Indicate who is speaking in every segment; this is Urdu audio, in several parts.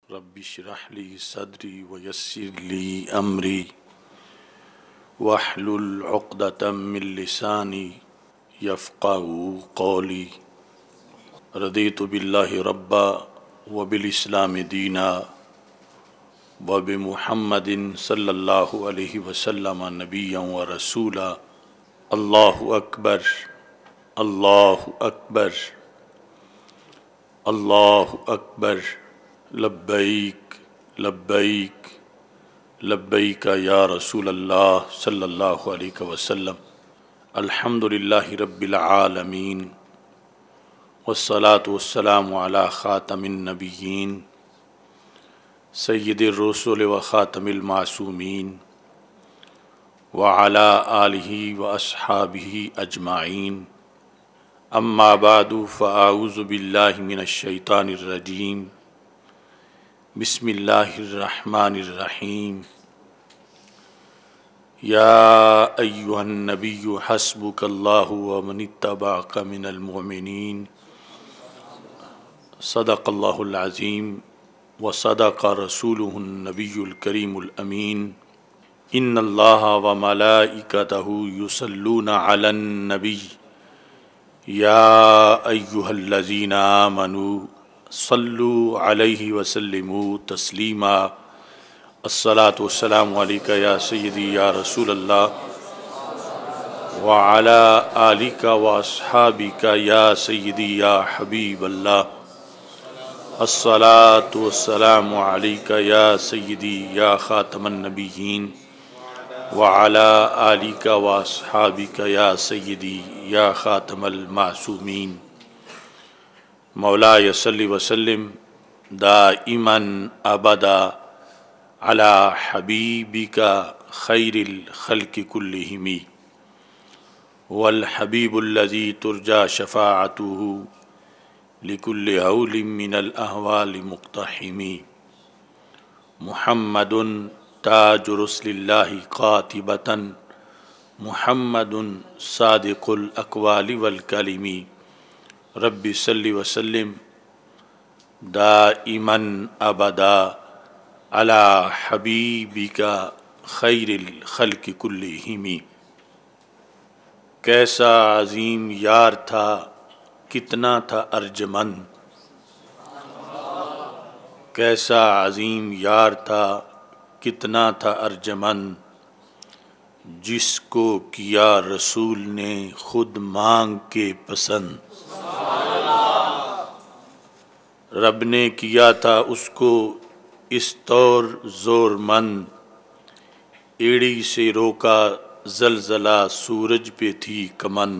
Speaker 1: رب اشرح لي صدري ويسر لي أمري واحلل عقدة من لساني يفقهوا قولي رضيت بالله ربا وبالإسلام دينا وبمحمد صلى الله عليه وسلم نبيا ورسولا الله أكبر الله أكبر الله أكبر لبيك لبيك لبيك يا رسول الله صلى الله عليه وسلم الحمد لله رب العالمين والصلاة والسلام على خاتم النبيين سيد الرسل وخاتم المعصومين وعلى آله وأصحابه أجمعين أما بعد فأعوذ بالله من الشيطان الرجيم بسم الله الرحمن الرحيم يا أيها النبي حسبك الله ومن اتبعك من المؤمنين صدق الله العظيم وصدق رسوله النبي الكريم الأمين إن الله وملائكته يصلون على النبي يا أيها الذين آمنوا صلوا عليه وسلموا تسليما الصلاة والسلام عليك يا سيدي يا رسول الله وعلى آلك وأصحابك يا سيدي يا حبيب الله الصلاة والسلام عليك يا سيدي يا خاتم النبيين وعلى آلك وأصحابك يا سيدي يا خاتم المعصومين مولاي صل وسلم دائما أبدا على حبيبك خير الخلق كلهم والحبيب الذي ترجى شفاعته لكل هول من الأهوال مقتحم محمد تاج رسل الله قاتبة محمد صادق الأقوال والكلم رب صل وسلم دائما أبدا على حبيبك خير الخلق كلهم کیسا عظیم یار تھا کتنا تھا ارجمند کیسا عظیم یار تھا کتنا تھا ارجمند جس کو کیا رسول نے خود مانگ کے پسند رب نے کیا تھا اس کو اس طور زور مند ایڑی سے روکا زلزلہ سورج پہ تھی کمن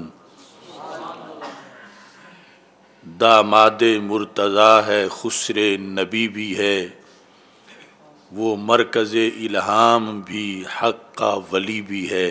Speaker 1: داماد مرتضیٰ ہے خسر نبی بھی ہے وہ مرکز الہام بھی حق کا ولی بھی ہے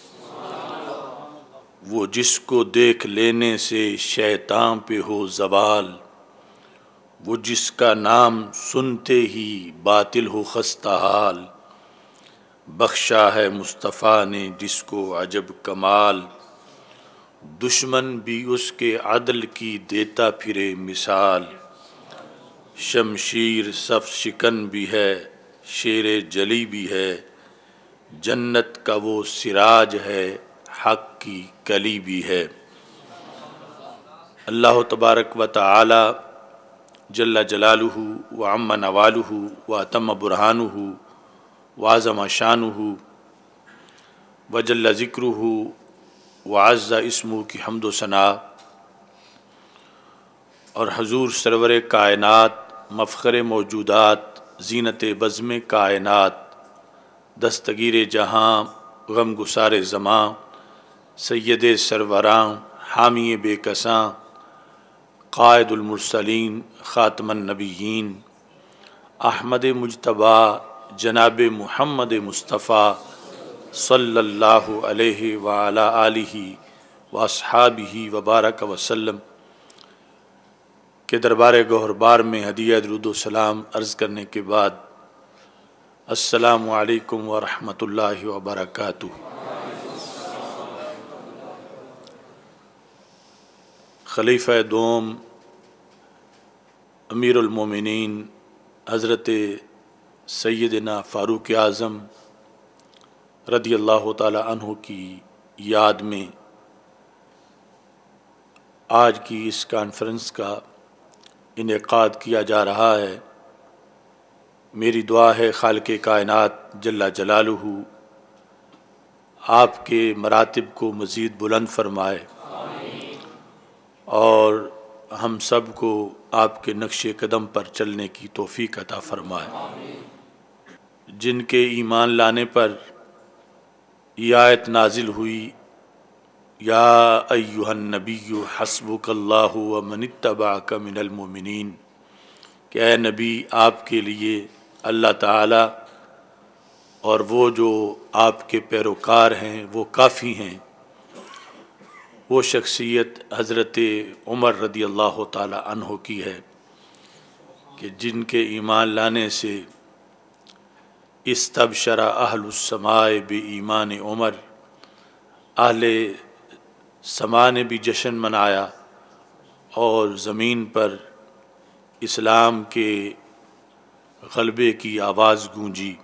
Speaker 1: وہ جس کو دیکھ لینے سے شیطان پہ ہو زوال وہ جس کا نام سنتے ہی باطل ہو خستہ حال بخشا ہے مصطفیٰ نے جس کو عجب کمال دشمن بھی اس کے عدل کی دیتا پھرے مثال شمشیر صف شکن بھی ہے شیر جلی بھی ہے جنت کا وہ سراج ہے حق کی کلی بھی ہے اللہ تبارک و تعالی جل جلالہ وعم نوالہ واتم برہانہ وعظم شانہ وجل ذکرہ وعز اسمہ کی حمد و ثنا اور حضور سرور کائنات مفخر موجودات زینت بزم کائنات دستگیر جہاں غم گسار زماں سید سروراں حامی بے کساں قائد المرسلین خاتم النبیین احمد مجتبیٰ جناب محمد مصطفیٰ صلی اللہ علیہ وعلی آلہ واصحابہ وبارک وسلم کے دربار گوہربار میں ہدیہ درود و سلام عرض کرنے کے بعد السلام علیکم ورحمۃ اللہ وبرکاتہ۔ خلیفہ دوم امیر المومنین حضرت سیدنا فاروق اعظم رضی اللہ تعالی عنہ کی یاد میں آج کی اس کانفرنس کا انعقاد کیا جا رہا ہے۔ میری دعا ہے خالق کائنات جل جلالہ آپ کے مراتب کو مزید بلند فرمائے اور ہم سب کو آپ کے نقش قدم پر چلنے کی توفیق عطا فرمائے۔ جن کے ایمان لانے پر یہ آیت نازل ہوئی، یا ایہا النبی حسبک اللہ ومن اتبعک من المؤمنین، کہ اے نبی آپ کے لیے اللہ تعالی اور وہ جو آپ کے پیروکار ہیں وہ کافی ہیں۔ وہ شخصیت حضرت عمر رضی اللہ تعالی عنہ کی ہے کہ جن کے ایمان لانے سے استبشر اہل السماء بایمان عمر، اہل سما نے بھی جشن منایا اور زمین پر اسلام کے غلبے کی آواز گونجی۔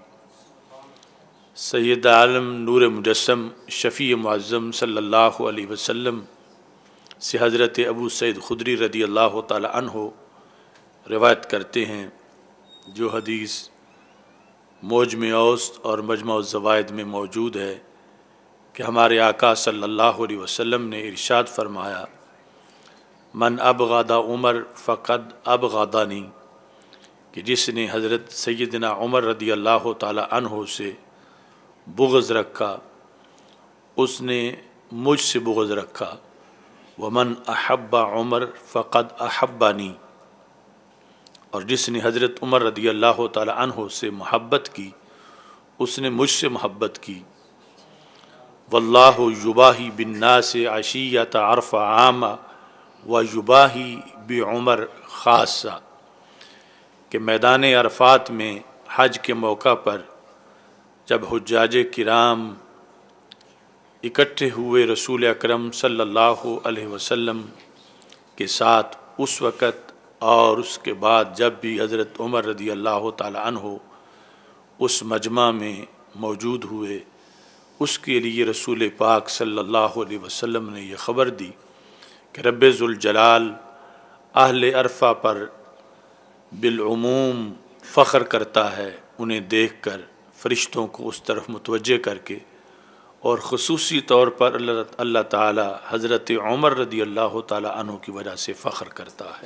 Speaker 1: سید عالم نور مجسم شفیع معظم صلی اللہ علیہ وسلم سے حضرت ابو سعید خدری رضی اللہ تعالی عنہ روایت کرتے ہیں، جو حدیث موجم اوسط اور مجمع الزوائد میں موجود ہے، کہ ہمارے آقا صلی اللہ علیہ وسلم نے ارشاد فرمایا، من ابغض عمر فقد ابغضنی، کہ جس نے حضرت سیدنا عمر رضی اللہ تعالی عنہ سے بغض رکھا اس نے مجھ سے بغض رکھا۔ ومن احب عمر فقد احبنی، اور جس نے حضرت عمر رضی اللہ تعالی عنہ سے محبت کی اس نے مجھ سے محبت کی۔ واللہ یباہی بالناس عشیۃ عرفہ عامہ ویباہی بعمر خاصہ، کہ میدان عرفات میں حج کے موقع پر جب حجاج کرام اکٹھے ہوئے رسول اکرم صلی اللہ علیہ وسلم کے ساتھ، اس وقت اور اس کے بعد جب بھی حضرت عمر رضی اللہ تعالی عنہ اس مجمع میں موجود ہوئے، اس کے لیے رسول پاک صلی اللہ علیہ وسلم نے یہ خبر دی کہ رب ذوالجلال اہل عرفہ پر بالعموم فخر کرتا ہے، انہیں دیکھ کر فرشتوں کو اس طرف متوجہ کر کے، اور خصوصی طور پر اللہ تعالی حضرت عمر رضی اللہ تعالی عنہ کی وجہ سے فخر کرتا ہے۔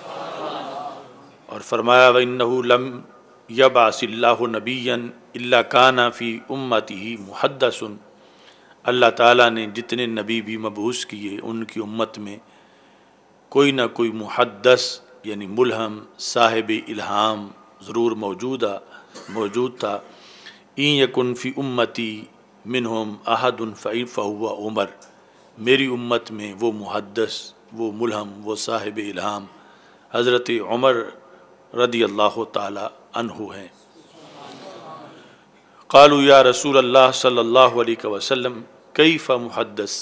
Speaker 1: اور فرمایا وَإِنَّهُ لَمْ يَبْعَثِ اللَّهُ نَبِيًّا إِلَّا كَانَ فِي أُمَّتِهِ مُحَدَّثٌ، اللہ تعالیٰ نے جتنے نبی بھی مبعوث کیے ان کی امت میں کوئی نہ کوئی محدث یعنی ملہم صاحب الہام ضرور موجود تھا۔ إِن يَكُنْ فِي أُمَّتِي مِنْهُمْ أَحَدٌ فَهُوَ عمر، میری امت میں وہ محدث، وہ ملہم، وہ صاحب الہام حضرت عمر رضی اللہ تعالی عنہ ہیں۔ قالوا یا رسول اللہ صلی اللہ علیہ وسلم کیف محدث،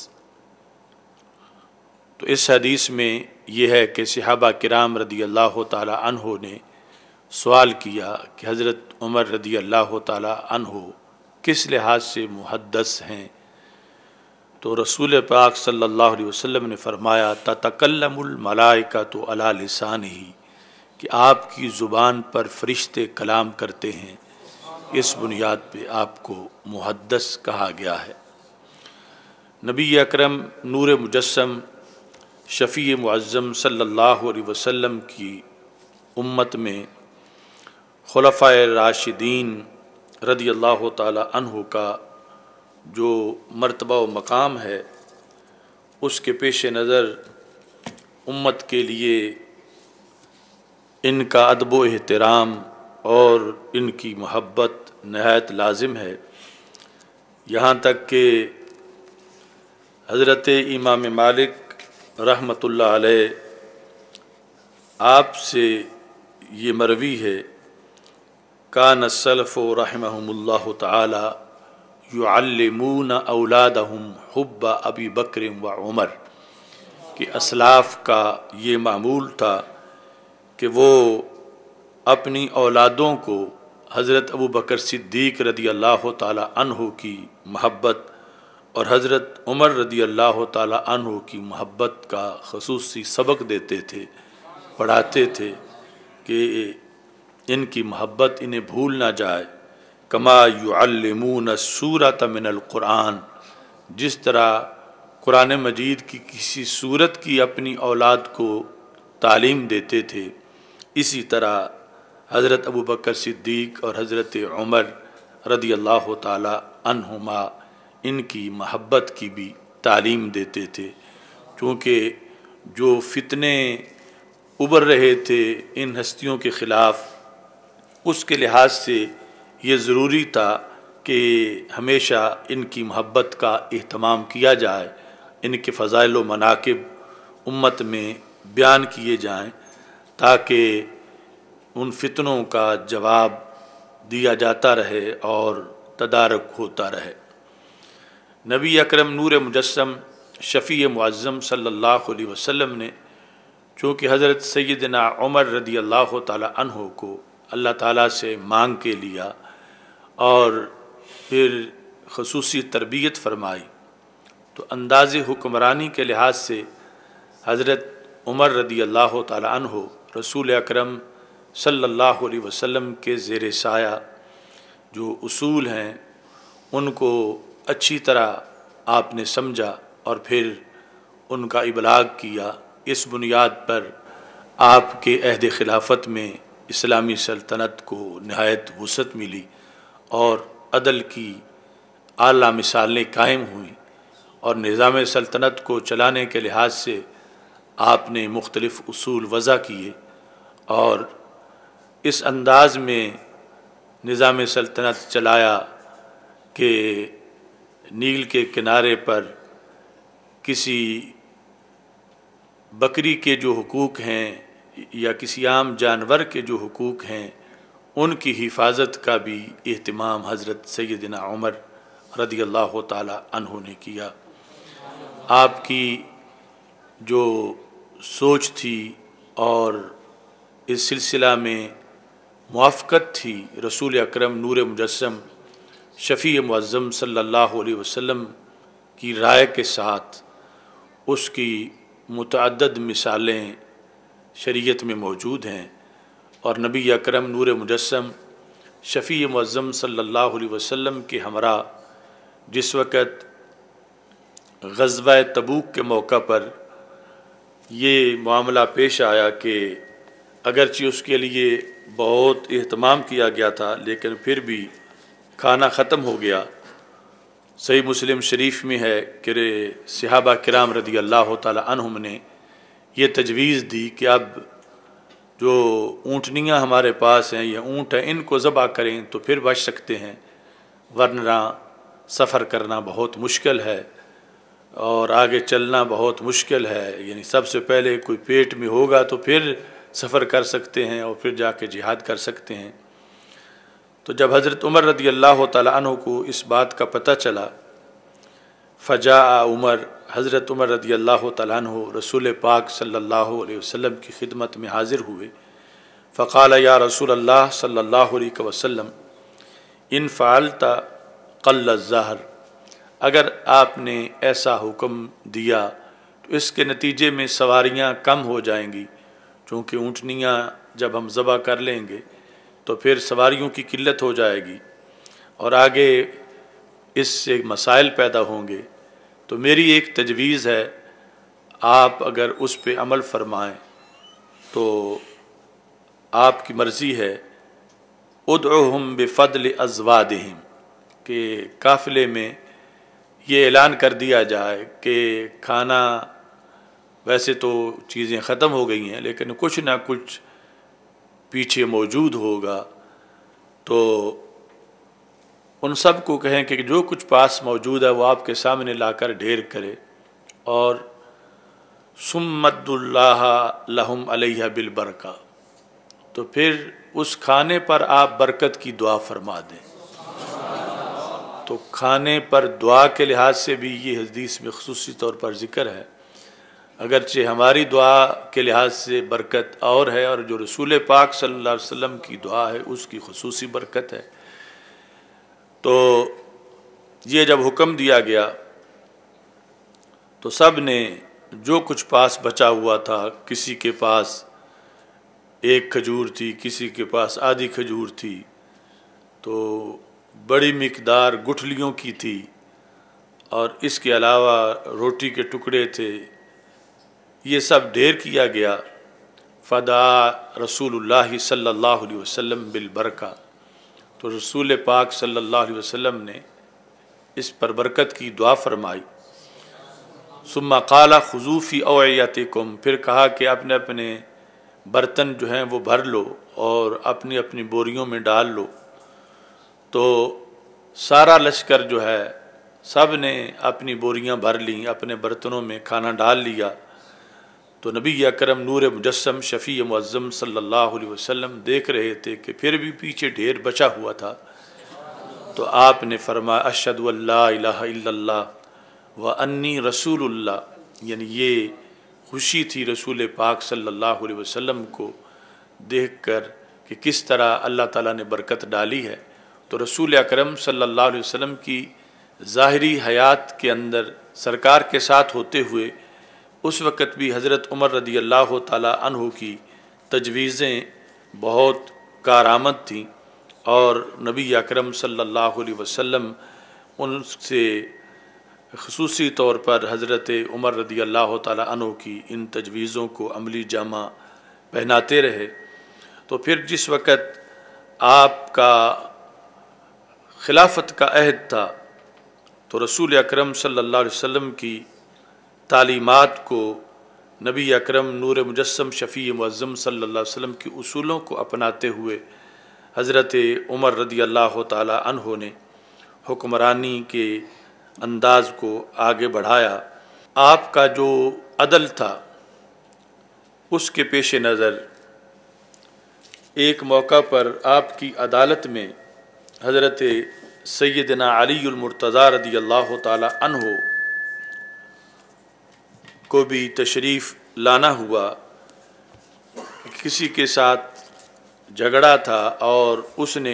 Speaker 1: تو اس حدیث میں یہ ہے کہ صحابہ کرام رضی اللہ تعالی عنہ نے سوال کیا کہ حضرت عمر رضی اللہ تعالی عنہ کس لحاظ سے محدث ہیں، تو رسول پاک صلی اللہ علیہ وسلم نے فرمایا تتکلم الملائکۃ علی لسانہ، کہ آپ کی زبان پر فرشتے کلام کرتے ہیں، اس بنیاد پہ آپ کو محدث کہا گیا ہے۔ نبی اکرم نور مجسم شفیع معظم صلی اللہ علیہ وسلم کی امت میں خلفائے راشدین رضی اللہ تعالی عنہ کا جو مرتبہ و مقام ہے، اس کے پیش نظر امت کے لیے ان کا ادب و احترام اور ان کی محبت نہایت لازم ہے، یہاں تک کہ حضرت امام مالک رحمۃ اللہ علیہ آپ سے یہ مروی ہے، کان السلف رحمہم اللہ تعالی یعلمون اولادہم حب ابی بکر و عمر، کہ اسلاف کا یہ معمول تھا کہ وہ اپنی اولادوں کو حضرت ابو بکر صدیق رضی اللہ تعالی عنہ کی محبت اور حضرت عمر رضی اللہ تعالی عنہ کی محبت کا خصوصی سبق دیتے تھے، پڑھاتے تھے کہ ان کی محبت انہیں بھول نہ جائے۔ کما یعلمون السورۃ من القرآن، جس طرح قرآن مجید کی کسی سورت کی اپنی اولاد کو تعلیم دیتے تھے، اسی طرح حضرت ابو بکر صدیق اور حضرت عمر رضی اللہ تعالی عنہما ان کی محبت کی بھی تعلیم دیتے تھے، کیونکہ جو فتنے ابھر رہے تھے ان ہستیوں کے خلاف، اس کے لحاظ سے یہ ضروری تھا کہ ہمیشہ ان کی محبت کا اہتمام کیا جائے، ان کے فضائل و مناقب امت میں بیان کیے جائیں تاکہ ان فتنوں کا جواب دیا جاتا رہے اور تدارک ہوتا رہے۔ نبی اکرم نور مجسم شفیع معظم صلی اللہ علیہ وسلم نے چونکہ حضرت سیدنا عمر رضی اللہ تعالی عنہ کو اللہ تعالیٰ سے مانگ کے لیا اور پھر خصوصی تربیت فرمائی، تو انداز حکمرانی کے لحاظ سے حضرت عمر رضی اللہ تعالی عنہ رسول اکرم صلی اللہ علیہ وسلم کے زیر سایہ جو اصول ہیں ان کو اچھی طرح آپ نے سمجھا اور پھر ان کا ابلاغ کیا۔ اس بنیاد پر آپ کے عہد خلافت میں اسلامی سلطنت کو نہایت وسعت ملی اور عدل کی اعلیٰ مثالیں قائم ہوئیں، اور نظام سلطنت کو چلانے کے لحاظ سے آپ نے مختلف اصول وضع کیے، اور اس انداز میں نظام سلطنت چلایا کہ نیل کے کنارے پر کسی بکری کے جو حقوق ہیں یا کسی عام جانور کے جو حقوق ہیں ان کی حفاظت کا بھی اہتمام حضرت سیدنا عمر رضی اللہ تعالی عنہ نے کیا۔ آپ کی جو سوچ تھی اور اس سلسلہ میں موافقت تھی رسول اکرم نور مجسم شفیع معظم صلی اللہ علیہ وسلم کی رائے کے ساتھ، اس کی متعدد مثالیں شریعت میں موجود ہیں، اور نبی اکرم نور مجسم شفیع معظم صلی اللہ علیہ وسلم کے ہمراہ جس وقت غزوہ تبوک کے موقع پر یہ معاملہ پیش آیا کہ اگرچہ اس کے لیے بہت اہتمام کیا گیا تھا لیکن پھر بھی کھانا ختم ہو گیا۔ صحیح مسلم شریف میں ہے کہ صحابہ کرام رضی اللہ تعالی عنہم نے یہ تجویز دی کہ اب جو اونٹنیاں ہمارے پاس ہیں یا اونٹ ہیں ان کو ذبح کریں تو پھر بچ سکتے ہیں، ورنہ سفر کرنا بہت مشکل ہے اور آگے چلنا بہت مشکل ہے، یعنی سب سے پہلے کوئی پیٹ میں ہوگا تو پھر سفر کر سکتے ہیں اور پھر جا کے جہاد کر سکتے ہیں۔ تو جب حضرت عمر رضی اللہ تعالی عنہ کو اس بات کا پتہ چلا، فجاء عمر، حضرت عمر رضی اللہ تعالی عنہ رسول پاک صلی اللہ علیہ وسلم کی خدمت میں حاضر ہوئے، فقال یا رسول اللہ صلی اللہ علیہ وسلم ان فعلت قل الظہر، اگر آپ نے ایسا حکم دیا تو اس کے نتیجے میں سواریاں کم ہو جائیں گی، چونکہ اونٹنیاں جب ہم ذبح کر لیں گے تو پھر سواریوں کی قلت ہو جائے گی اور آگے اس سے مسائل پیدا ہوں گے، تو میری ایک تجویز ہے، آپ اگر اس پہ عمل فرمائیں تو آپ کی مرضی ہے، ادعوہم بفضل ازوادہم، کہ قافلے میں یہ اعلان کر دیا جائے کہ کھانا ویسے تو چیزیں ختم ہو گئی ہیں لیکن کچھ نہ کچھ پیچھے موجود ہوگا، تو ان سب کو کہیں کہ جو کچھ پاس موجود ہے وہ آپ کے سامنے لا کر ڈھیر کرے، اور سمد اللہ لہم علیہ بالبرکہ، تو پھر اس کھانے پر آپ برکت کی دعا فرما دیں۔ تو کھانے پر دعا کے لحاظ سے بھی یہ حدیث میں خصوصی طور پر ذکر ہے۔ اگرچہ ہماری دعا کے لحاظ سے برکت اور ہے، اور جو رسول پاک صلی اللہ علیہ وسلم کی دعا ہے اس کی خصوصی برکت ہے۔ تو یہ جب حکم دیا گیا تو سب نے جو کچھ پاس بچا ہوا تھا، کسی کے پاس ایک کھجور تھی، کسی کے پاس آدھی کھجور تھی، تو بڑی مقدار گٹھلیوں کی تھی، اور اس کے علاوہ روٹی کے ٹکڑے تھے، یہ سب ڈھیر کیا گیا۔ فدعا رسول اللہ صلی اللہ علیہ وسلم بالبرکہ، تو رسول پاک صلی اللہ علیہ وسلم نے اس پر برکت کی دعا فرمائی۔ ثم قال خذوا فی اوعیتکم، پھر کہا کہ اپنے اپنے برتن جو ہیں وہ بھر لو اور اپنی اپنی بوریوں میں ڈال لو۔ تو سارا لشکر جو ہے سب نے اپنی بوریاں بھر لیں، اپنے برتنوں میں کھانا ڈال لیا۔ تو نبی اکرم نور مجسم شفیع معظم صلی اللہ علیہ وسلم دیکھ رہے تھے کہ پھر بھی پیچھے ڈھیر بچا ہوا تھا، تو آپ نے فرمایا اشہد ان لا الہ الا اللہ وانی رسول اللہ، یعنی یہ خوشی تھی رسول پاک صلی اللہ علیہ وسلم کو دیکھ کر کہ کس طرح اللہ تعالیٰ نے برکت ڈالی ہے۔ تو رسول اکرم صلی اللہ علیہ وسلم کی ظاہری حیات کے اندر سرکار کے ساتھ ہوتے ہوئے اس وقت بھی حضرت عمر رضی اللہ تعالیٰ عنہ کی تجویزیں بہت کارآمد تھیں، اور نبی اکرم صلی اللہ علیہ وسلم ان سے خصوصی طور پر حضرت عمر رضی اللہ تعالیٰ عنہ کی ان تجویزوں کو عملی جامہ پہناتے رہے۔ تو پھر جس وقت آپ کا خلافت کا عہد تھا تو رسول اکرم صلی اللہ علیہ وسلم کی تعلیمات کو، نبی اکرم نور مجسم شفیع معظم صلی اللہ علیہ وسلم کی اصولوں کو اپناتے ہوئے حضرت عمر رضی اللہ تعالی عنہ نے حکمرانی کے انداز کو آگے بڑھایا۔ آپ کا جو عدل تھا اس کے پیش نظر ایک موقع پر آپ کی عدالت میں حضرت سیدنا علی المرتضیٰ رضی اللہ تعالی عنہ کو بھی تشریف لانا ہوا۔ کسی کے ساتھ جھگڑا تھا اور اس نے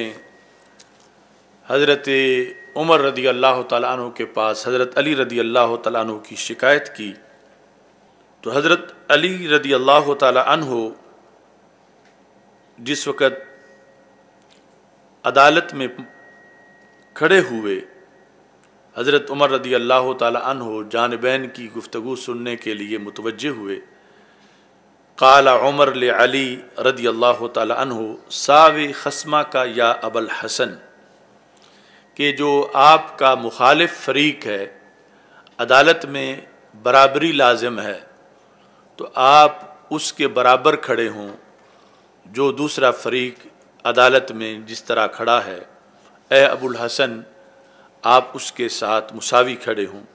Speaker 1: حضرت عمر رضی اللہ تعالیٰ عنہ کے پاس حضرت علی رضی اللہ تعالیٰ عنہ کی شکایت کی، تو حضرت علی رضی اللہ تعالیٰ عنہ جس وقت عدالت میں کھڑے ہوئے، حضرت عمر رضی اللہ تعالیٰ عنہ جانبین کی گفتگو سننے کے لیے متوجہ ہوئے۔ قال عمر لعلی رضی اللہ تعالیٰ عنہ ساوی خصمہ کا یا ابا الحسن، کہ جو آپ کا مخالف فریق ہے عدالت میں برابری لازم ہے، تو آپ اس کے برابر کھڑے ہوں جو دوسرا فریق عدالت میں جس طرح کھڑا ہے، اے ابو الحسن آپ اس کے ساتھ مساوی کھڑے ہوں۔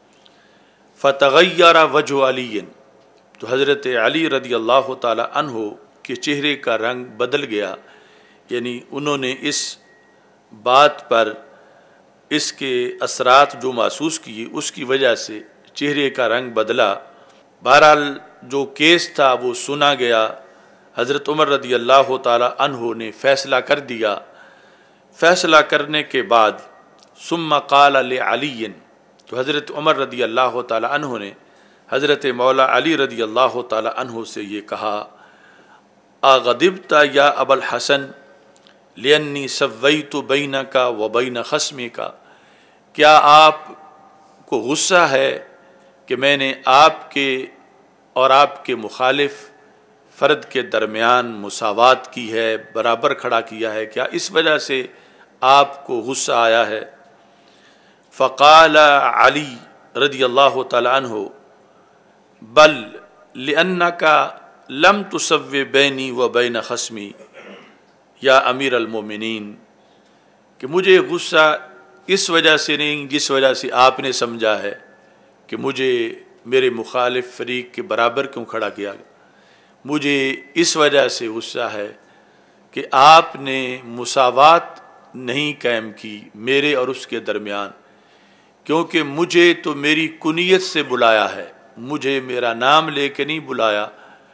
Speaker 1: فتغیر وجہ علی، تو حضرت علی رضی اللہ تعالی عنہ کے چہرے کا رنگ بدل گیا، یعنی انہوں نے اس بات پر اس کے اثرات جو محسوس کیے اس کی وجہ سے چہرے کا رنگ بدلا۔ بہرحال جو کیس تھا وہ سنا گیا، حضرت عمر رضی اللہ تعالی عنہ نے فیصلہ کر دیا۔ فیصلہ کرنے کے بعد ثم قال لعلی، تو حضرت عمر رضی اللہ تعالی عنہ نے حضرت مولا علی رضی اللہ تعالی عنہ سے یہ کہا، اغضبت یا ابا الحسن لانی سویت بینک و بین خصمک، کیا آپ کو غصہ ہے کہ میں نے آپ کے اور آپ کے مخالف فرد کے درمیان مساوات کی ہے، برابر کھڑا کیا ہے، کیا اس وجہ سے آپ کو غصہ آیا ہے؟ فقال علی رضی اللہ تعالی عنہ بل لأنک لم تسو بینی و بین خصمی یا امیر المومنین، کہ مجھے غصہ اس وجہ سے نہیں جس وجہ سے آپ نے سمجھا ہے کہ مجھے میرے مخالف فریق کے برابر کیوں کھڑا کیا، مجھے اس وجہ سے غصہ ہے کہ آپ نے مساوات نہیں قائم کی میرے اور اس کے درمیان، کیونکہ مجھے تو میری کنیت سے بلایا ہے، مجھے میرا نام لے کے نہیں بلایا،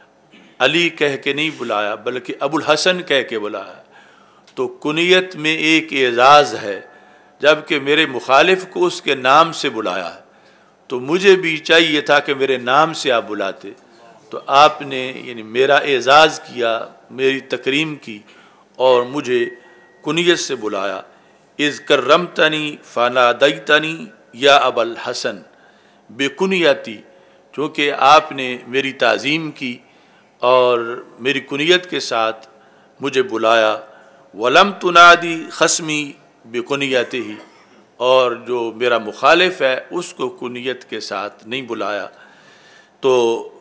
Speaker 1: علی کہہ کے نہیں بلایا، بلکہ ابو الحسن کہہ کے بلایا، تو کنیت میں ایک اعزاز ہے، جبکہ میرے مخالف کو اس کے نام سے بلایا ہے، تو مجھے بھی چاہیے تھا کہ میرے نام سے آپ بلاتے، تو آپ نے یعنی میرا اعزاز کیا، میری تکریم کی اور مجھے کنیت سے بلایا۔ اذ کرمتنی فنادیتنی یا ابا الحسن بکنیتی، چونکہ آپ نے میری تعظیم کی اور میری کنیت کے ساتھ مجھے بلایا۔ ولم تنادی خصمی بکنیتہ، اور جو میرا مخالف ہے اس کو کنیت کے ساتھ نہیں بلایا۔ تو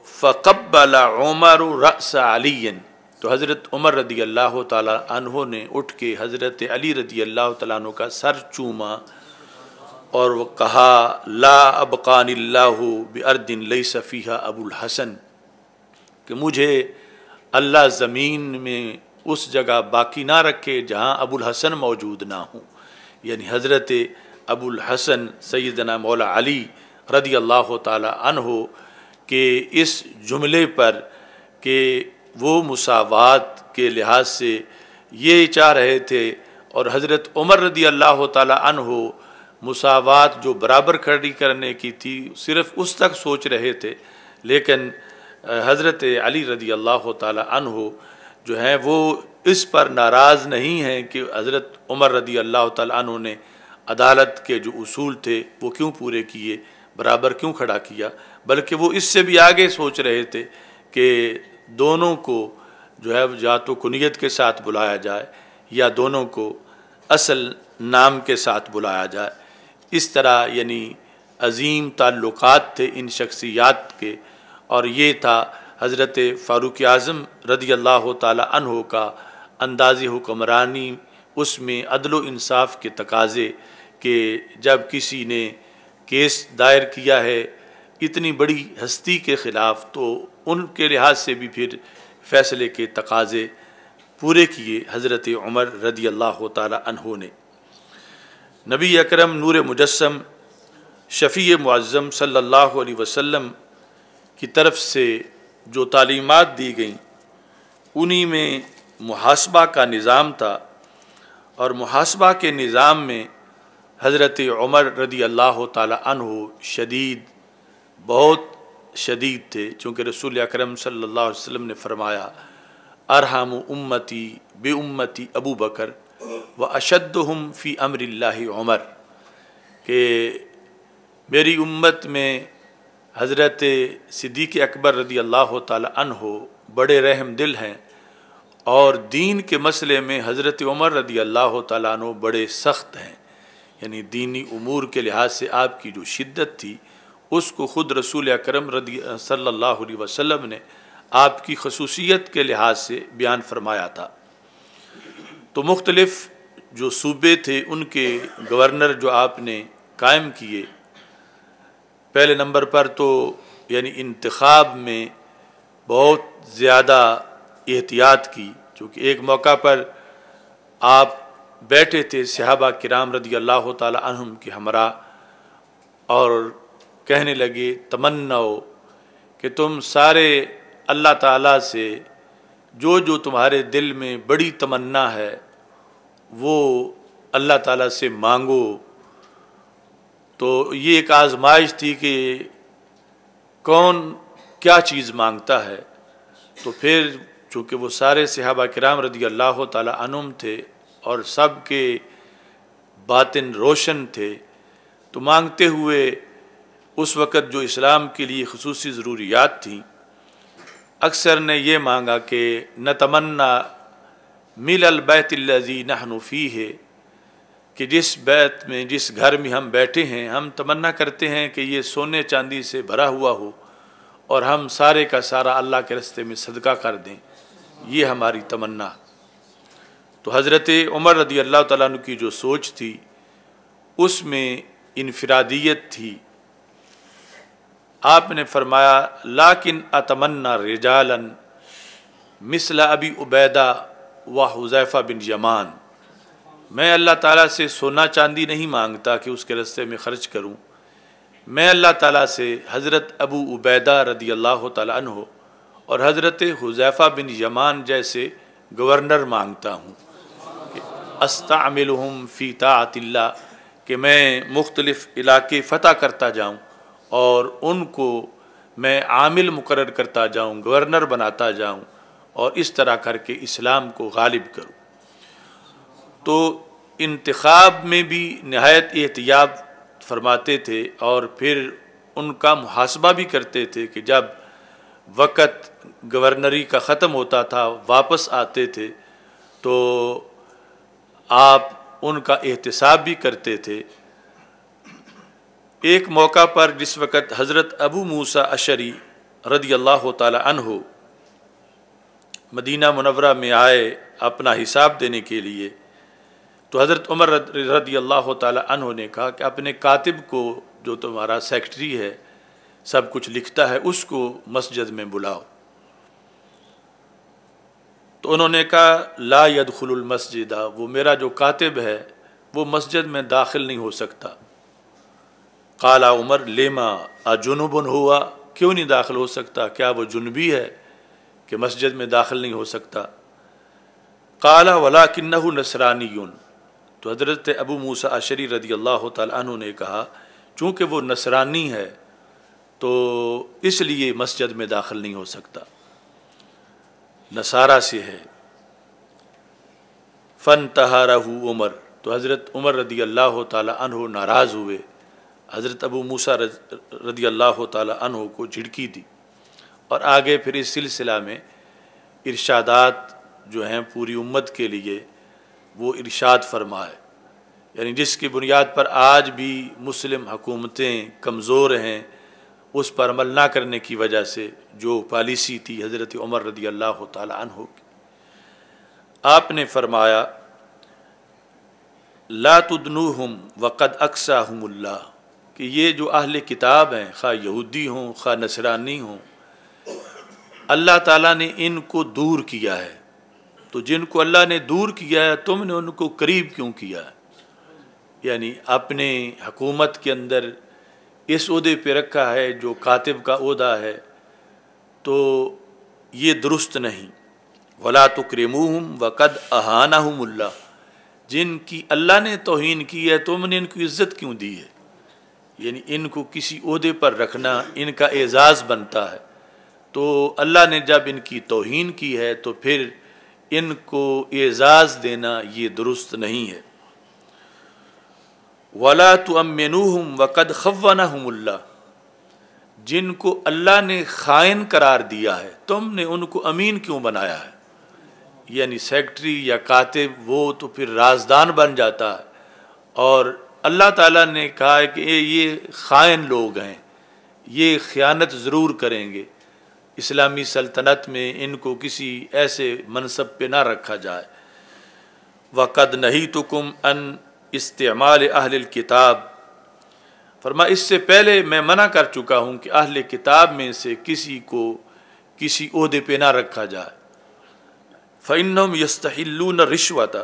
Speaker 1: فقبل عمر رأس علی، تو حضرت عمر رضی اللہ تعالیٰ عنہ نے اٹھ کے حضرت علی رضی اللہ تعالیٰ عنہ کا سر چوما اور وہ کہا لا ابقان اللہ بارض لیس فیہا ابو الحسن، کہ مجھے اللہ زمین میں اس جگہ باقی نہ رکھے جہاں ابو الحسن موجود نہ ہوں، یعنی حضرت ابو الحسن سیدنا مولا علی رضی اللہ تعالیٰ عنہ کے اس جملے پر کہ وہ مساوات کے لحاظ سے یہ چاہ رہے تھے، اور حضرت عمر رضی اللہ تعالیٰ عنہ مساوات جو برابر کھڑی کرنے کی تھی صرف اس تک سوچ رہے تھے، لیکن حضرت علی رضی اللہ تعالیٰ عنہ جو ہیں وہ اس پر ناراض نہیں ہیں کہ حضرت عمر رضی اللہ تعالیٰ عنہ نے عدالت کے جو اصول تھے وہ کیوں پورے کیے، برابر کیوں کھڑا کیا، بلکہ وہ اس سے بھی آگے سوچ رہے تھے کہ دونوں کو جو ہے یا تو کنیت کے ساتھ بلایا جائے یا دونوں کو اصل نام کے ساتھ بلایا جائے۔ اس طرح یعنی عظیم تعلقات تھے ان شخصیات کے، اور یہ تھا حضرت فاروق اعظم رضی اللہ تعالی عنہ کا انداز حکمرانی، اس میں عدل و انصاف کے تقاضے کہ جب کسی نے کیس دائر کیا ہے اتنی بڑی ہستی کے خلاف تو ان کے لحاظ سے بھی پھر فیصلے کے تقاضے پورے کیے حضرت عمر رضی اللہ تعالی عنہ نے۔ نبی اکرم نور مجسم شفیع معظم صلی اللہ علیہ وسلم کی طرف سے جو تعلیمات دی گئیں انہی میں محاسبہ کا نظام تھا، اور محاسبہ کے نظام میں حضرت عمر رضی اللہ تعالی عنہ بہت شدید تھے، چونکہ رسول اکرم صلی اللہ علیہ وسلم نے فرمایا ارحم امتی بے امتی ابو بکر و اشدہم فی امر اللہ عمر، کہ میری امت میں حضرت صدیق اکبر رضی اللہ تعالی عنہ بڑے رحم دل ہیں، اور دین کے مسئلے میں حضرت عمر رضی اللہ تعالیٰ عنہ بڑے سخت ہیں، یعنی دینی امور کے لحاظ سے آپ کی جو شدت تھی اس کو خود رسول اکرم صلی اللہ علیہ وسلم نے آپ کی خصوصیت کے لحاظ سے بیان فرمایا تھا۔ تو مختلف جو صوبے تھے ان کے گورنر جو آپ نے قائم کیے، پہلے نمبر پر تو یعنی انتخاب میں بہت زیادہ احتیاط کی، چونکہ ایک موقع پر آپ بیٹھے تھے صحابہ کرام رضی اللہ تعالی عنہم کے ہمراہ اور کہنے لگے تمنو کہ تم سارے اللہ تعالیٰ سے جو جو تمہارے دل میں بڑی تمنا ہے وہ اللہ تعالیٰ سے مانگو۔ تو یہ ایک آزمائش تھی کہ کون کیا چیز مانگتا ہے، تو پھر چونکہ وہ سارے صحابہ کرام رضی اللہ تعالی عنہم تھے اور سب کے باطن روشن تھے، تو مانگتے ہوئے اس وقت جو اسلام کے لیے خصوصی ضروریات تھیں اکثر نے یہ مانگا کہ نتمنا مل البیت الذی نحن فیہ، کہ جس بیت میں جس گھر میں ہم بیٹھے ہیں ہم تمنا کرتے ہیں کہ یہ سونے چاندی سے بھرا ہوا ہو اور ہم سارے کا سارا اللہ کے راستے میں صدقہ کر دیں، یہ ہماری تمنا۔ تو حضرت عمر رضی اللہ تعالیٰ عنہ کی جو سوچ تھی اس میں انفرادیت تھی۔ آپ نے فرمایا لیکن اتمنى رجالا مثل ابی عبیدہ و حذیفہ بن یمان، میں اللہ تعالیٰ سے سونا چاندی نہیں مانگتا کہ اس کے راستے میں خرچ کروں، میں اللہ تعالیٰ سے حضرت ابو عبیدہ رضی اللہ تعالیٰ عنہ اور حضرت حذیفہ بن یمان جیسے گورنر مانگتا ہوں کہ استعملہم فی طاعت اللہ، کہ میں مختلف علاقے فتح کرتا جاؤں اور ان کو میں عامل مقرر کرتا جاؤں، گورنر بناتا جاؤں، اور اس طرح کر کے اسلام کو غالب کروں۔ تو انتخاب میں بھی نہایت احتیاط فرماتے تھے، اور پھر ان کا محاسبہ بھی کرتے تھے کہ جب وقت گورنری کا ختم ہوتا تھا واپس آتے تھے تو آپ ان کا احتساب بھی کرتے تھے۔ ایک موقع پر جس وقت حضرت ابو موسیٰ اشعری رضی اللہ تعالی عنہ مدینہ منورہ میں آئے اپنا حساب دینے کے لیے، تو حضرت عمر رضی اللہ تعالی عنہ نے کہا کہ اپنے کاتب کو، جو تمہارا سیکٹری ہے سب کچھ لکھتا ہے، اس کو مسجد میں بلاؤ۔ تو انہوں نے کہا لا يدخل المسجد، وہ میرا جو کاتب ہے وہ مسجد میں داخل نہیں ہو سکتا۔ قال عمر لما اجنب ہوا، کیوں نہیں داخل ہو سکتا، کیا وہ جنبی ہے کہ مسجد میں داخل نہیں ہو سکتا؟ قال ولکنہ نصرانی، تو حضرت ابو موسیٰ اشعری رضی اللہ تعالی عنہ نے کہا چونکہ وہ نصرانی ہے تو اس لیے مسجد میں داخل نہیں ہو سکتا، نصارہ سے ہے۔ فانتہرہ عمر، تو حضرت عمر رضی اللہ تعالی عنہ ناراض ہوئے، حضرت ابو موسیٰ رضی اللہ تعالی عنہ کو جھڑکی دی، اور آگے پھر اس سلسلہ میں ارشادات جو ہیں پوری امت کے لیے وہ ارشاد فرمائے، یعنی جس کی بنیاد پر آج بھی مسلم حکومتیں کمزور ہیں، اس پر عمل نہ کرنے کی وجہ سے جو پالیسی تھی حضرت عمر رضی اللہ تعالی عنہ کی۔ آپ نے فرمایا لا تدنوہم وقد اقصاہم اللہ، کہ یہ جو اہل کتاب ہیں، خواہ یہودی ہوں خواہ نصرانی ہوں، اللہ تعالیٰ نے ان کو دور کیا ہے، تو جن کو اللہ نے دور کیا ہے تم نے ان کو قریب کیوں کیا ہے؟ یعنی اپنے حکومت کے اندر اس عہدے پہ رکھا ہے جو کاتب کا عہدہ ہے، تو یہ درست نہیں۔ ولا تکرموہم وقد اہانہم اللہ، جن کی اللہ نے توہین کی ہے تم نے ان کو عزت کیوں دی ہے؟ یعنی ان کو کسی عہدے پر رکھنا ان کا اعزاز بنتا ہے، تو اللہ نے جب ان کی توہین کی ہے تو پھر ان کو اعزاز دینا یہ درست نہیں ہے۔ وَلَا تُؤَمِّنُوهُمْ وَقَدْ خَوَّنَهُمُ اللہ، جن کو اللہ نے خائن قرار دیا ہے تم نے ان کو امین کیوں بنایا ہے؟ یعنی سیکٹری یا کاتب وہ تو پھر رازدان بن جاتا ہے، اور اللہ تعالیٰ نے کہا ہے کہ یہ خائن لوگ ہیں، یہ خیانت ضرور کریں گے، اسلامی سلطنت میں ان کو کسی ایسے منصب پہ نہ رکھا جائے۔ وَقَدْ نَهِيتُكُمْ أَنْ استعمال اہل الکتاب، فرما اس سے پہلے میں منع کر چکا ہوں کہ اہل کتاب میں سے کسی کو کسی عہدے پہ نہ رکھا جائے۔ فَإِنَّهُمْ يَسْتَحِلُّونَ الرِّشْوَةَ،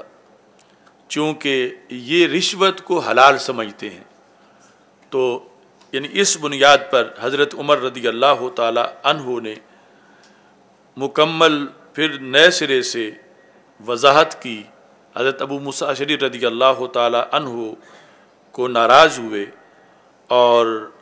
Speaker 1: چونکہ یہ رشوت کو حلال سمجھتے ہیں۔ تو یعنی اس بنیاد پر حضرت عمر رضی اللہ تعالی عنہ نے مکمل پھر نئے سرے سے وضاحت کی۔ حضرت ابو موسیٰ اشعری رضی اللہ تعالی عنہ کو ناراض ہوئے اور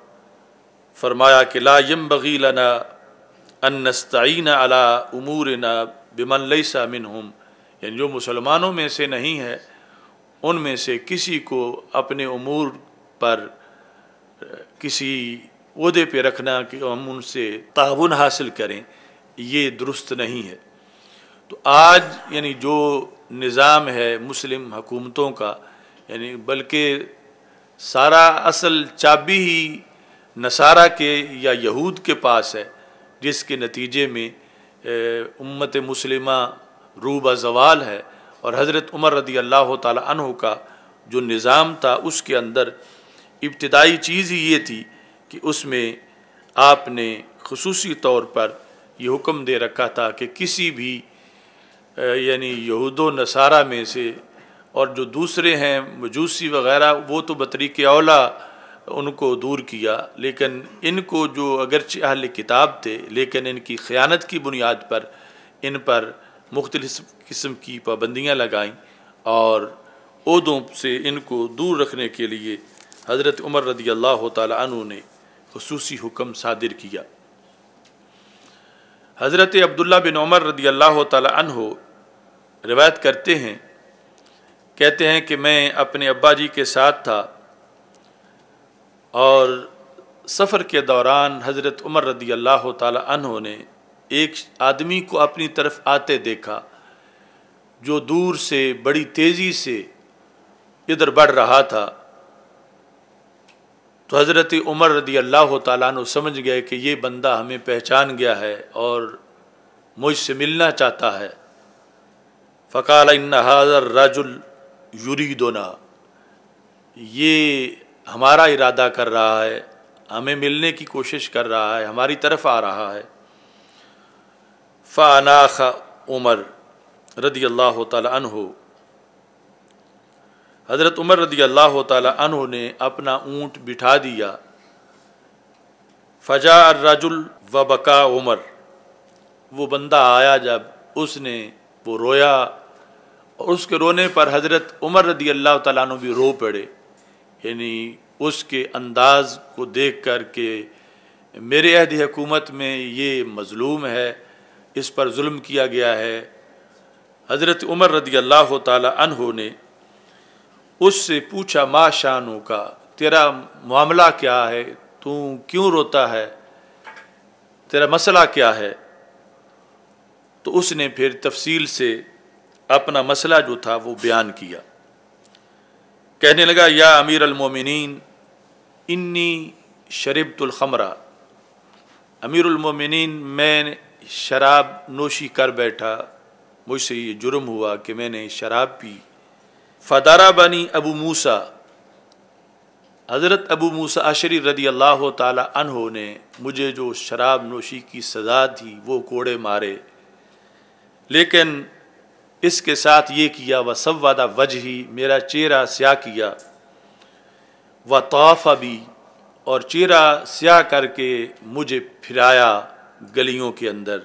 Speaker 1: فرمایا کہ لا ينبغي لنا ان نستعین علی امورنا بمن لیس منہم، یعنی جو مسلمانوں میں سے نہیں ہے ان میں سے کسی کو اپنے امور پر کسی عہدے پہ رکھنا کہ ہم ان سے تعاون حاصل کریں، یہ درست نہیں ہے۔ تو آج یعنی جو نظام ہے مسلم حکومتوں کا، یعنی بلکہ سارا اصل چابی ہی نصارہ کے یا یہود کے پاس ہے، جس کے نتیجے میں امت مسلمہ روبہ زوال ہے۔ اور حضرت عمر رضی اللہ تعالی عنہ کا جو نظام تھا اس کے اندر ابتدائی چیز ہی یہ تھی کہ اس میں آپ نے خصوصی طور پر یہ حکم دے رکھا تھا کہ کسی بھی یعنی یہود و نصارہ میں سے، اور جو دوسرے ہیں مجوسی وغیرہ وہ تو بطریق اولا ان کو دور کیا، لیکن ان کو جو اگرچہ اہل کتاب تھے لیکن ان کی خیانت کی بنیاد پر ان پر مختلف قسم کی پابندیاں لگائیں اور عہدوں سے ان کو دور رکھنے کے لیے حضرت عمر رضی اللہ تعالی عنہ نے خصوصی حکم صادر کیا۔ حضرت عبداللہ بن عمر رضی اللہ تعالی عنہ روایت کرتے ہیں، کہتے ہیں کہ میں اپنے ابا جی کے ساتھ تھا اور سفر کے دوران حضرت عمر رضی اللہ تعالی عنہ نے ایک آدمی کو اپنی طرف آتے دیکھا جو دور سے بڑی تیزی سے ادھر بڑھ رہا تھا، تو حضرت عمر رضی اللہ تعالیٰ عنہ سمجھ گئے کہ یہ بندہ ہمیں پہچان گیا ہے اور مجھ سے ملنا چاہتا ہے۔ فقال ان هذا الرجل یریدنا، یہ ہمارا ارادہ کر رہا ہے، ہمیں ملنے کی کوشش کر رہا ہے، ہماری طرف آ رہا ہے۔ فاناخ عمر رضی اللہ تعالی عنہ، حضرت عمر رضی اللہ تعالی عنہ نے اپنا اونٹ بٹھا دیا۔ فجاء الرجل وبکا عمر، وہ بندہ آیا جب اس نے وہ رویا اور اس کے رونے پر حضرت عمر رضی اللہ تعالیٰ عنہ بھی رو پڑے، یعنی اس کے انداز کو دیکھ کر کہ میرے عہد حکومت میں یہ مظلوم ہے، اس پر ظلم کیا گیا ہے۔ حضرت عمر رضی اللہ تعالی عنہ نے اس سے پوچھا ما شانو کا، تیرا معاملہ کیا ہے، تو کیوں روتا ہے، تیرا مسئلہ کیا ہے؟ تو اس نے پھر تفصیل سے اپنا مسئلہ جو تھا وہ بیان کیا، کہنے لگا یا امیر المومنین انی شربت الخمر، امیر المومنین میں شراب نوشی کر بیٹھا، مجھ سے یہ جرم ہوا کہ میں نے شراب پی۔ فضربنی ابو موسیٰ، حضرت ابو موسیٰ اشعری رضی اللہ تعالی عنہ نے مجھے جو شراب نوشی کی سزا تھی وہ کوڑے مارے، لیکن اس کے ساتھ یہ کیا وسود وجہی، میرا چہرہ سیاہ کیا، وطاف بی، اور چہرہ سیاہ کر کے مجھے پھرایا گلیوں کے اندر،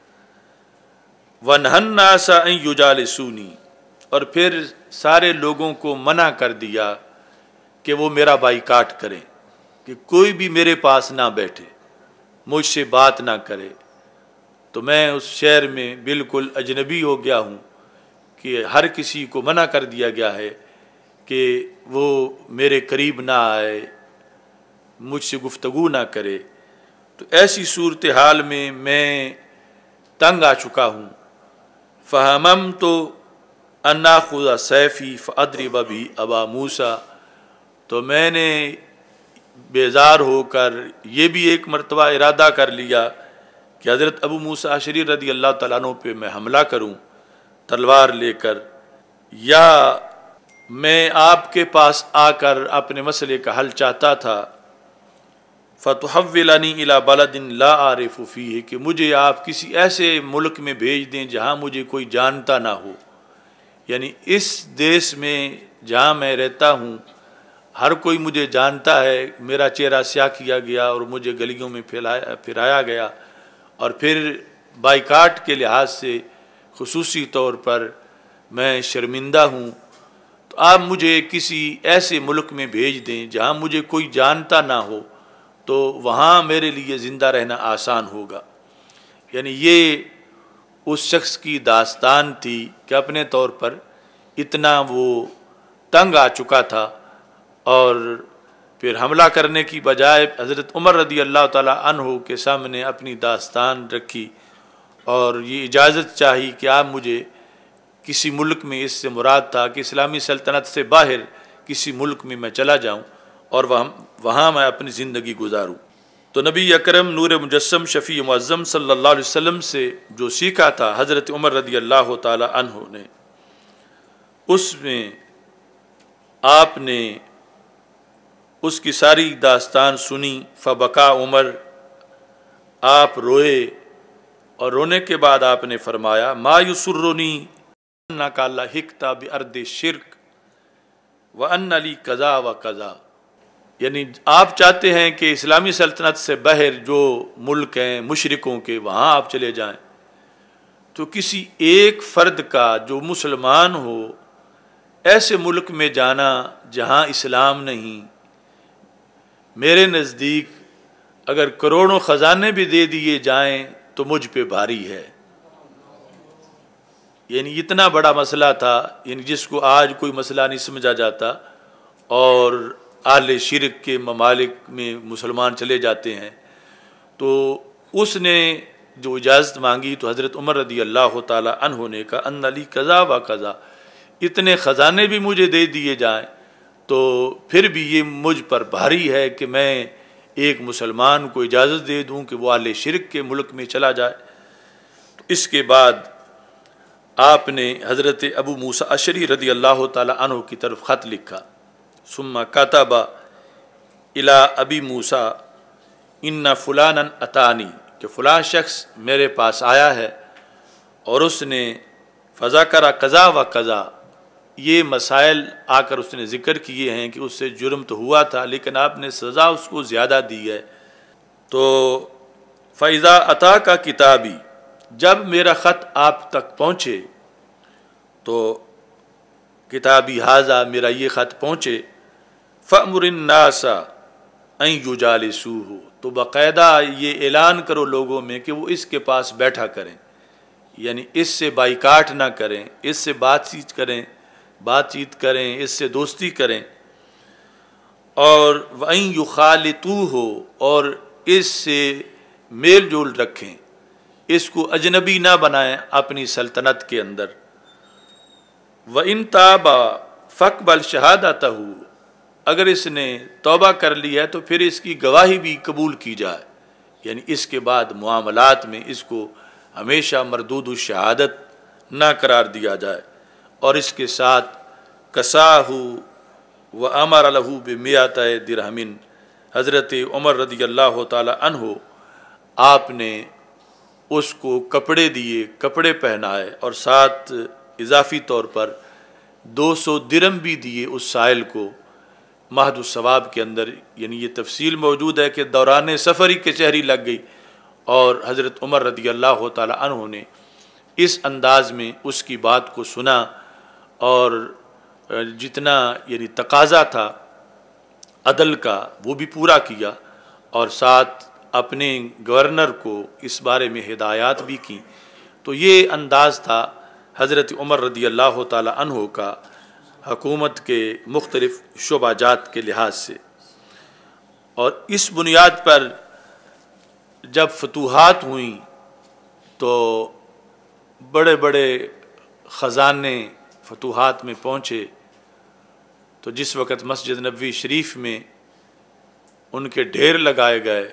Speaker 1: وَنَهَى النَّاسَ أَن يُجَالِسُونِي، اور پھر سارے لوگوں کو منع کر دیا کہ وہ میرا بائیکاٹ کریں، کہ کوئی بھی میرے پاس نہ بیٹھے، مجھ سے بات نہ کرے۔ تو میں اس شہر میں بالکل اجنبی ہو گیا ہوں کہ ہر کسی کو منع کر دیا گیا ہے کہ وہ میرے قریب نہ آئے، مجھ سے گفتگو نہ کرے۔ تو ایسی صورتحال میں میں تنگ آ چکا ہوں۔ فَهَمَمْتُ أَنْ آخُذَ سَيْفِي فَأَضْرِبَ بِهِ أَبَا مُوسَىٰ، تو میں نے بیزار ہو کر یہ بھی ایک مرتبہ ارادہ کر لیا کہ حضرت ابو موسیٰ اشعری رضی اللہ تعالیٰ عنہ پہ میں حملہ کروں تلوار لے کر، یا میں آپ کے پاس آ کر اپنے مسئلے کا حل چاہتا تھا۔ فَتُحَوِّلَنِي إِلَى بَلَدٍ لَا أَعْرِفُ فِيهِ، کہ مجھے آپ کسی ایسے ملک میں بھیج دیں جہاں مجھے کوئی جانتا نہ ہو، یعنی اس دیس میں جہاں میں رہتا ہوں ہر کوئی مجھے جانتا ہے، میرا چہرہ سیاہ کیا گیا اور مجھے گلیوں میں پھرایا گیا، اور پھر بائیکاٹ کے لحاظ سے خصوصی طور پر میں شرمندہ ہوں، تو آپ مجھے کسی ایسے ملک میں بھیج دیں جہاں مجھے کوئی جانتا نہ ہو، تو وہاں میرے لیے زندہ رہنا آسان ہوگا۔ یعنی یہ اس شخص کی داستان تھی کہ اپنے طور پر اتنا وہ تنگ آ چکا تھا، اور پھر حملہ کرنے کی بجائے حضرت عمر رضی اللہ تعالیٰ عنہ کے سامنے اپنی داستان رکھی اور یہ اجازت چاہی کہ آپ مجھے کسی ملک میں، اس سے مراد تھا کہ اسلامی سلطنت سے باہر کسی ملک میں چلا جاؤں اور وہاں میں اپنی زندگی گزاروں۔ تو نبی اکرم نور مجسم شفیع معظم صلی اللہ علیہ وسلم سے جو سیکھا تھا حضرت عمر رضی اللہ تعالی عنہ نے، اس میں آپ نے اس کی ساری داستان سنی۔ فبکا عمر، آپ روئے، اور رونے کے بعد آپ نے فرمایا ما یسرنی انک لحقت بارض الشرک وان لی کذا و کذا، یعنی آپ چاہتے ہیں کہ اسلامی سلطنت سے باہر جو ملک ہیں مشرکوں کے وہاں آپ چلے جائیں، تو کسی ایک فرد کا جو مسلمان ہو ایسے ملک میں جانا جہاں اسلام نہیں، میرے نزدیک اگر کروڑوں خزانے بھی دے دیے جائیں تو مجھ پہ بھاری ہے۔ یعنی اتنا بڑا مسئلہ تھا، یعنی جس کو آج کوئی مسئلہ نہیں سمجھا جاتا، اور اہل شرک کے ممالک میں مسلمان چلے جاتے ہیں، تو اس نے جو اجازت مانگی تو حضرت عمر رضی اللہ تعالی عنہ نے کہا ان علی قضا و قضا، اتنے خزانے بھی مجھے دے دیے جائیں تو پھر بھی یہ مجھ پر بھاری ہے کہ میں ایک مسلمان کو اجازت دے دوں کہ وہ اہل شرک کے ملک میں چلا جائے۔ تو اس کے بعد آپ نے حضرت ابو موسیٰ اشعری رضی اللہ تعالی عنہ کی طرف خط لکھا، ثم کتب الی ابی موسیٰ ان فلانا اتانی، کہ فلاں شخص میرے پاس آیا ہے اور اس نے فذکر قضا و قضا، یہ مسائل آ کر اس نے ذکر کیے ہیں کہ اس سے جرم تو ہوا تھا لیکن آپ نے سزا اس کو زیادہ دی ہے۔ تو فَإِذَا أَتَاكَ کتابی، جب میرا خط آپ تک پہنچے، تو کتابی ھذا، میرا یہ خط پہنچے، فَأْمُرِ النَّاسَ أَن يُجَالِسُوهُ، تو باقاعدہ یہ اعلان کرو لوگوں میں کہ وہ اس کے پاس بیٹھا کریں، یعنی اس سے بائیکاٹ نہ کریں، اس سے بات چیت کریں، اس سے دوستی کریں، اور وَأَن يُخَالِطُوهُ، اور اس سے میل جول رکھیں، اس کو اجنبی نہ بنائیں اپنی سلطنت کے اندر۔ وَإِن تَابَ فَاقْبَلْ شَهَادَتَهُ، اگر اس نے توبہ کر لی ہے تو پھر اس کی گواہی بھی قبول کی جائے، یعنی اس کے بعد معاملات میں اس کو ہمیشہ مردود الشہادت نہ قرار دیا جائے۔ اور اس کے ساتھ کساہ وَأَمَرَ لَهُ بِمِئَتِ دِرْہَمٍ، حضرت عمر رضی اللہ تعالی عنہ آپ نے اس کو کپڑے پہنائے، اور ساتھ اضافی طور پر 200 درہم بھی دیے اس سائل کو مہد الثواب کے اندر۔ یعنی یہ تفصیل موجود ہے کہ دوران سفر ہی کچہری لگ گئی، اور حضرت عمر رضی اللہ تعالی عنہ نے اس انداز میں اس کی بات کو سنا، اور جتنا یعنی تقاضا تھا عدل کا وہ بھی پورا کیا، اور ساتھ اپنے گورنر کو اس بارے میں ہدایات بھی کی۔ تو یہ انداز تھا حضرت عمر رضی اللہ تعالی عنہ کا حکومت کے مختلف شعبہ جات کے لحاظ سے۔ اور اس بنیاد پر جب فتوحات ہوئیں تو بڑے بڑے خزانے فتوحات میں پہنچے، تو جس وقت مسجد نبوی شریف میں ان کے ڈھیر لگائے گئے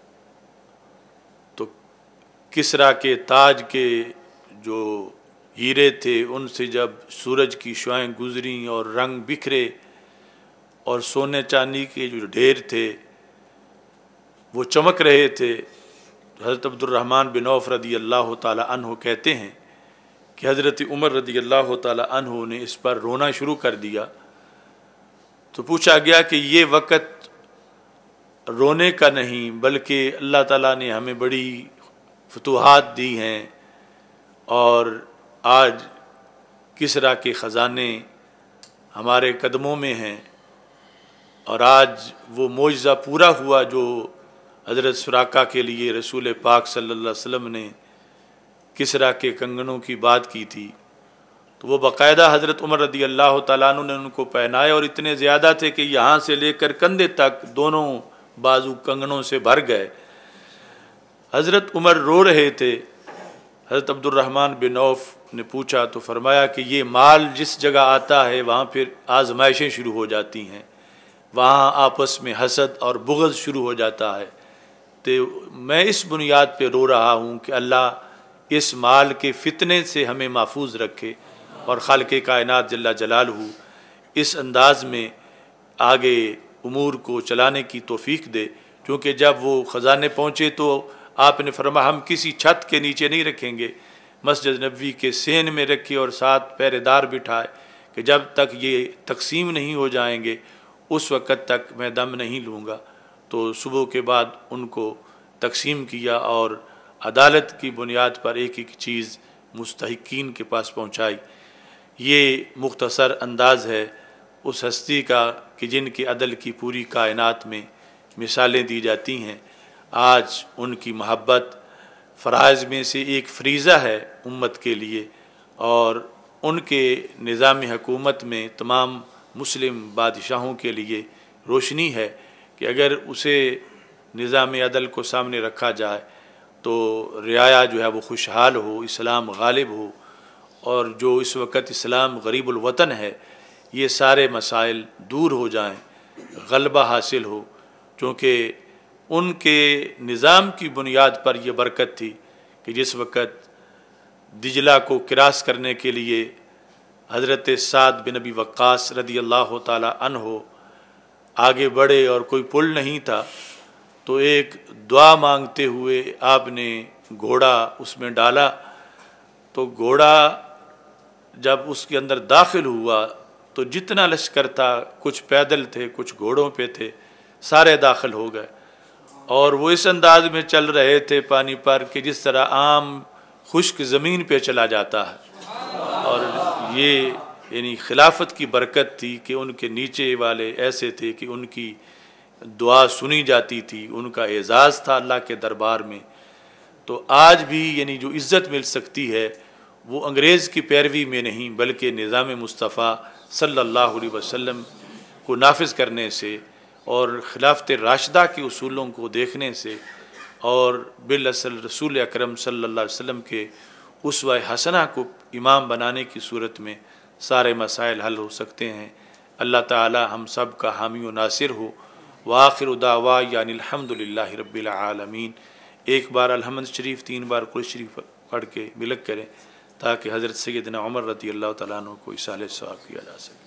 Speaker 1: تو کسریٰ کے تاج کے جو ہیرے تھے ان سے جب سورج کی شعائیں گزریں اور رنگ بکھرے، اور سونے چاندی کے جو ڈھیر تھے وہ چمک رہے تھے، حضرت عبد الرحمن بن عوف رضی اللہ تعالی عنہ کہتے ہیں کہ حضرت عمر رضی اللہ تعالی عنہ نے اس پر رونا شروع کر دیا۔ تو پوچھا گیا کہ یہ وقت رونے کا نہیں، بلکہ اللہ تعالیٰ نے ہمیں بڑی فتوحات دی ہیں، اور آج کسریٰ کے خزانے ہمارے قدموں میں ہیں، اور آج وہ معجزہ پورا ہوا جو حضرت سراقہ کے لیے رسول پاک صلی اللہ علیہ وسلم نے کسریٰ کے کنگنوں کی بات کی تھی، تو وہ باقاعدہ حضرت عمر رضی اللہ تعالیٰ عنہ نے ان کو پہنائے، اور اتنے زیادہ تھے کہ یہاں سے لے کر کندھے تک دونوں بازو کنگنوں سے بھر گئے۔ حضرت عمر رو رہے تھے، حضرت عبد الرحمن بن عوف نے پوچھا تو فرمایا کہ یہ مال جس جگہ آتا ہے وہاں پھر آزمائشیں شروع ہو جاتی ہیں، وہاں آپس میں حسد اور بغض شروع ہو جاتا ہے، تو میں اس بنیاد پہ رو رہا ہوں کہ اللہ اس مال کے فتنے سے ہمیں محفوظ رکھے، اور خالق کائنات جل جلالہ اس انداز میں آگے امور کو چلانے کی توفیق دے۔ کیونکہ جب وہ خزانے پہنچے تو آپ نے فرمایا ہم کسی چھت کے نیچے نہیں رکھیں گے، مسجد نبوی کے سین میں رکھے، اور ساتھ پہرے دار بٹھائے کہ جب تک یہ تقسیم نہیں ہو جائیں گے اس وقت تک میں دم نہیں لوں گا۔ تو صبح کے بعد ان کو تقسیم کیا اور عدالت کی بنیاد پر ایک ایک چیز مستحقین کے پاس پہنچائی۔ یہ مختصر انداز ہے اس ہستی کا کہ جن کے عدل کی پوری کائنات میں مثالیں دی جاتی ہیں۔ آج ان کی محبت فرائض میں سے ایک فریضہ ہے امت کے لیے، اور ان کے نظام حکومت میں تمام مسلم بادشاہوں کے لیے روشنی ہے کہ اگر اسے نظام عدل کو سامنے رکھا جائے تو رعایا جو ہے وہ خوشحال ہو، اسلام غالب ہو، اور جو اس وقت اسلام غریب الوطن ہے یہ سارے مسائل دور ہو جائیں، غلبہ حاصل ہو، چونکہ ان کے نظام کی بنیاد پر یہ برکت تھی کہ جس وقت دجلہ کو کراس کرنے کے لیے حضرت سعد بن ابی وقاص رضی اللہ تعالی عنہ آگے بڑھے اور کوئی پل نہیں تھا، تو ایک دعا مانگتے ہوئے آپ نے گھوڑا اس میں ڈالا، تو گھوڑا جب اس کے اندر داخل ہوا تو جتنا لشکر تھا، کچھ پیدل تھے کچھ گھوڑوں پہ تھے، سارے داخل ہو گئے، اور وہ اس انداز میں چل رہے تھے پانی پر کہ جس طرح عام خشک زمین پہ چلا جاتا ہے۔ اور یہ یعنی خلافت کی برکت تھی کہ ان کے نیچے والے ایسے تھے کہ ان کی دعا سنی جاتی تھی، ان کا اعزاز تھا اللہ کے دربار میں۔ تو آج بھی یعنی جو عزت مل سکتی ہے وہ انگریز کی پیروی میں نہیں بلکہ نظام مصطفیٰ صلی اللہ علیہ وسلم کو نافذ کرنے سے اور خلافت راشدہ کے اصولوں کو دیکھنے سے، اور بالاصل رسول اکرم صلی اللہ علیہ وسلم کے اسوہ حسنہ کو امام بنانے کی صورت میں سارے مسائل حل ہو سکتے ہیں۔ اللہ تعالی ہم سب کا حامی و ناصر ہو۔ وآخر دعوانا ان الحمد للہ رب العالمین۔ ایک بار الحمد شریف، 3 بار قل شریف پڑھ کے ملک کریں تاکہ حضرت سیدنا عمر رضی اللہ تعالیٰ عنہ کو ایصال ثواب کیا جا سکے۔